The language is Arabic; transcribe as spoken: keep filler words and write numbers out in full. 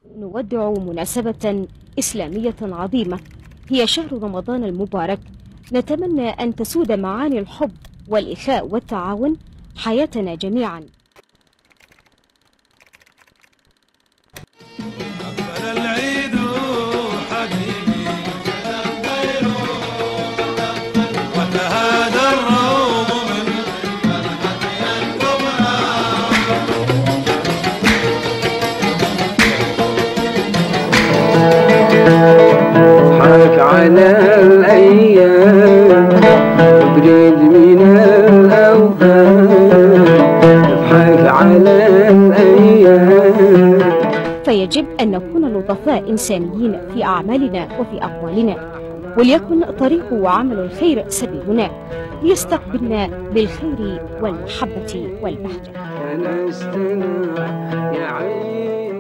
نودع مناسبة إسلامية عظيمة هي شهر رمضان المبارك، نتمنى أن تسود معاني الحب والإخاء والتعاون حياتنا جميعا. العيد حبيبي وتهادى الروم من اضحك على الأيام تبرد من الأوهام، اضحك على الأيام. فيجب أن نكون لطفاء إنسانيين في أعمالنا وفي أقوالنا، وليكن طريق وعمل الخير سبيلنا ليستقبلنا بالخير والمحبة والبهجة. أنا استمع يا عين.